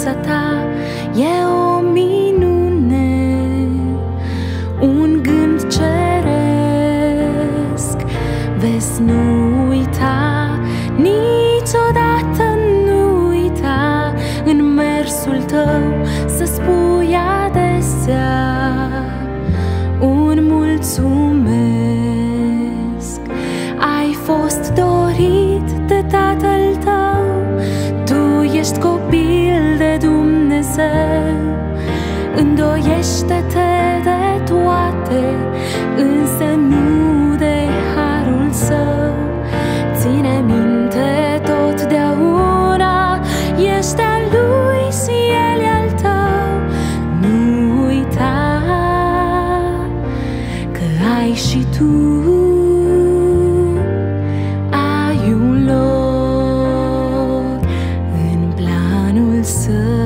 prezența ta e o minune, un gând ceresc. Vezi, nu uita, niciodată nu uita, în mersul tău să spui adesea un mulțumesc. Ai fost dorit de Tatăl tău, tu ești copil de Dumnezeu. Îndoiește-te de toate, însă nu de harul său. Ține minte totdeauna, ești al lui și el e al tău. Nu uita că ai și tu un loc în planul său.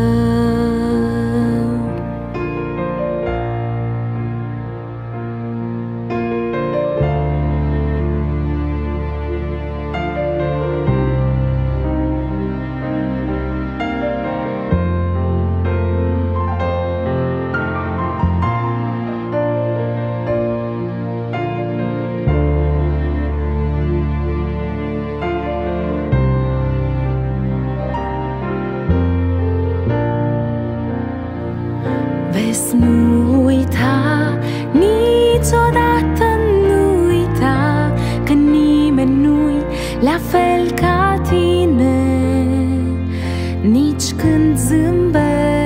Vezi, nu uita, niciodată nu uita, că nimeni nu-i la fel ca tine. Nici când zâmbești,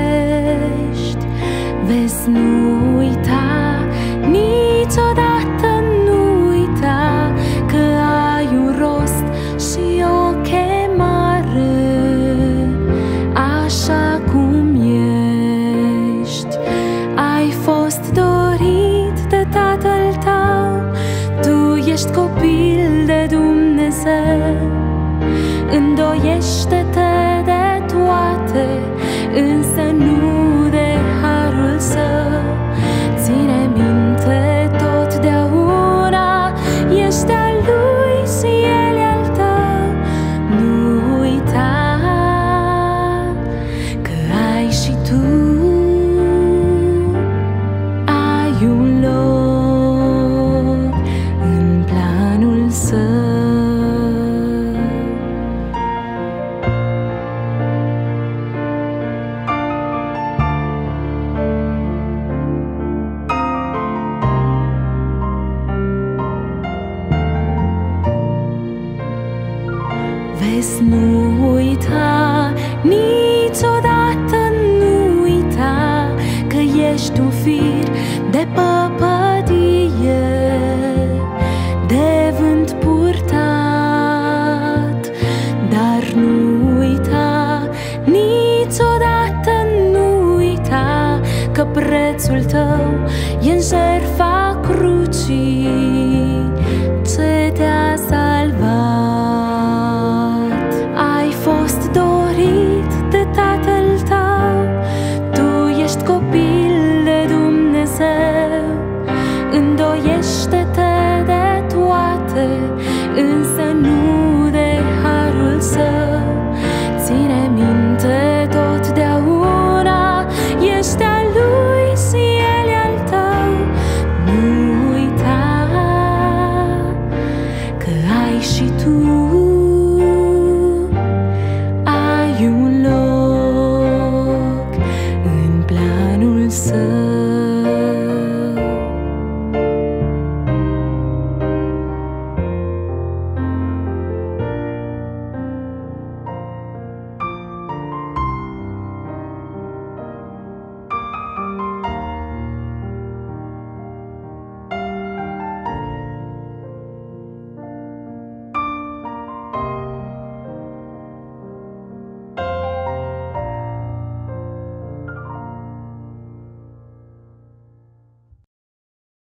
vezi, nu uita, niciodată nu uita, că ai un rost și o chemare, așa cum ești. Ai fost dorit de Tatăl tău, tu ești copil de Dumnezeu. Îndoiește-te de toate, însă nu de harul său. Ține minte totdeauna, ești al lui și el e al tău. Nu uita că ai și tu un loc în planul său. Vezi, nu uita, niciodată nu uita, că ești un fir de pământ